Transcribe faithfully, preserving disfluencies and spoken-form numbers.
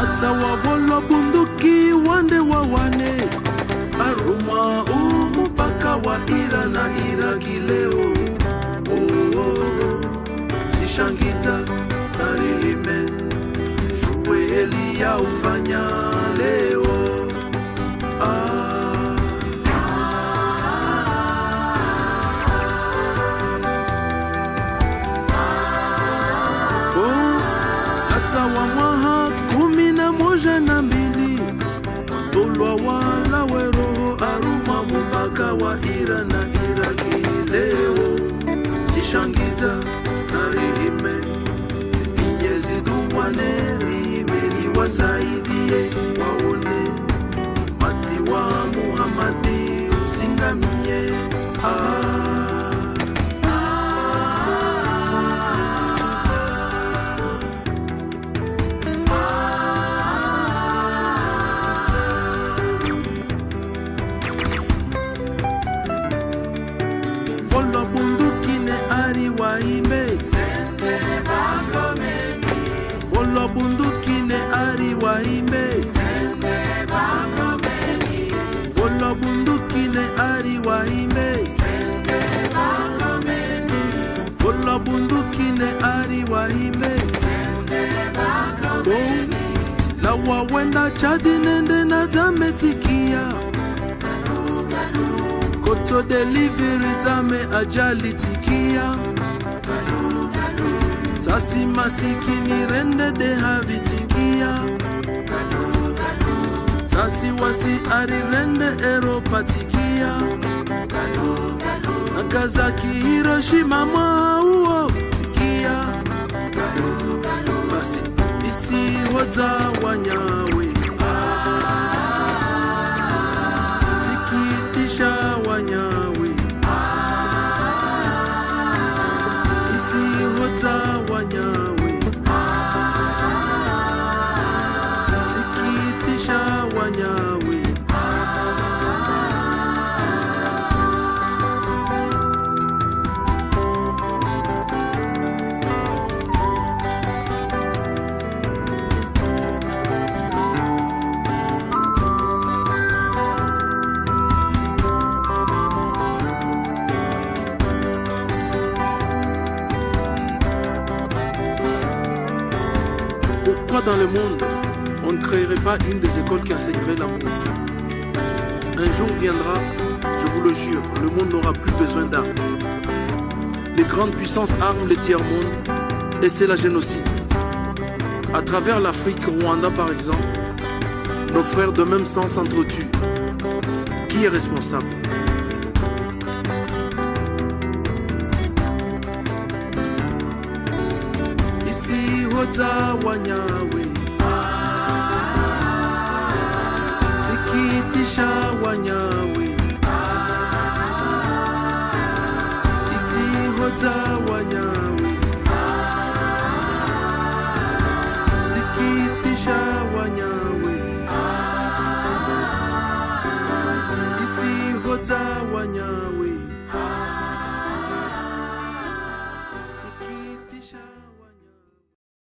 sawa volo bunduki wande wawane aruma umupaka wa ira na iraki leo. Oh, oh, oh. Sishangita narime shukwe heli ya ufanya leo. Ah. Oh, hata wa mwaha kumi na moja na mbili Tulwa wala weroho aruma mupaka wa ira na iraki leo. Sishangita narihime Inyezi duwane rihime liwa saidie waone mati wa Muhammadi usingamie. Ah. Volo bunduki ne ari waime Sende bangomeni. Volo bunduki ne ari waime Sende bangomeni. Volo bunduki ne ari waime Sende bangomeni. Volo bunduki ne ari waime Sende bangomeni. La wawenda chadi nende na zametikia Koto delivery tame ajali tikia. Tasi masikini rende de havitikia. Tasi wasi ari rende aeropatikia. Nagasaki Hiroshima mauo tikia. Basi isi hoza wanyawe sikitisha wanyawe isi hota wanyawe sikitisha wanyawe. Pourquoi dans le monde, on ne créerait pas une des écoles qui enseignerait l'amour? Un jour viendra, je vous le jure, le monde n'aura plus besoin d'armes. Les grandes puissances arment les tiers-mondes et c'est la génocide. À travers l'Afrique, Rwanda par exemple, nos frères de même sang s'entretuent. Qui est responsable? Isi hota wanyawe sikitisha wanyawe. Isi hota wanyawe sikitisha wanyawe. Isi hota wanyawe.